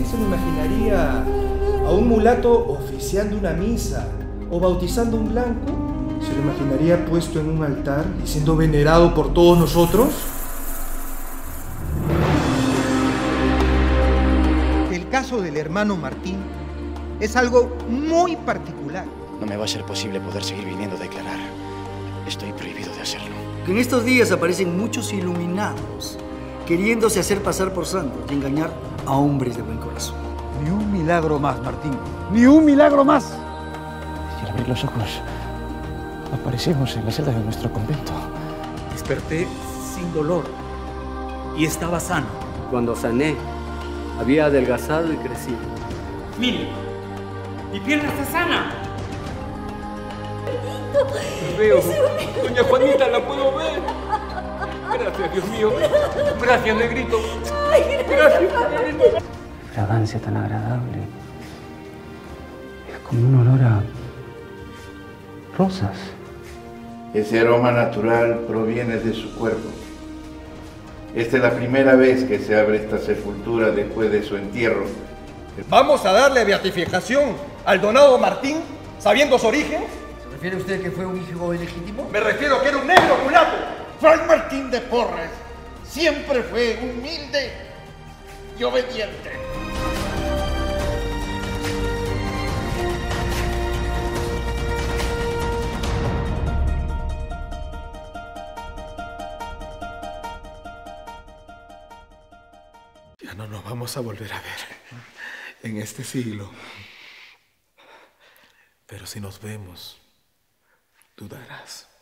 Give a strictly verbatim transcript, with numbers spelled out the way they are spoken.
¿Alguien se lo imaginaría a un mulato oficiando una misa o bautizando un blanco? ¿Se lo imaginaría puesto en un altar y siendo venerado por todos nosotros? El caso del hermano Martín es algo muy particular. No me va a ser posible poder seguir viniendo a declarar. Estoy prohibido de hacerlo. En estos días aparecen muchos iluminados queriéndose hacer pasar por santos y engañar a hombres de buen corazón. Ni un milagro más, Martín. Ni un milagro más. Y al abrir los ojos, aparecemos en la celda de nuestro convento. Desperté sin dolor y estaba sano. Cuando sané, había adelgazado y crecido. Mire, mi pierna está sana. Lo veo. Doña Juanita, la puedo ver. Gracias, Dios mío. Gracias, negrito. Gracias, negrito. Fragancia tan agradable. Es como un olor a rosas. Ese aroma natural proviene de su cuerpo. Esta es la primera vez que se abre esta sepultura después de su entierro. ¿Vamos a darle beatificación al donado Martín, sabiendo su origen? ¿Se refiere usted que fue un hijo ilegítimo? Me refiero a que era un negro mulato. Fray Martín de Porres siempre fue humilde y obediente. Ya no nos vamos a volver a ver en este siglo. Pero si nos vemos, dudarás.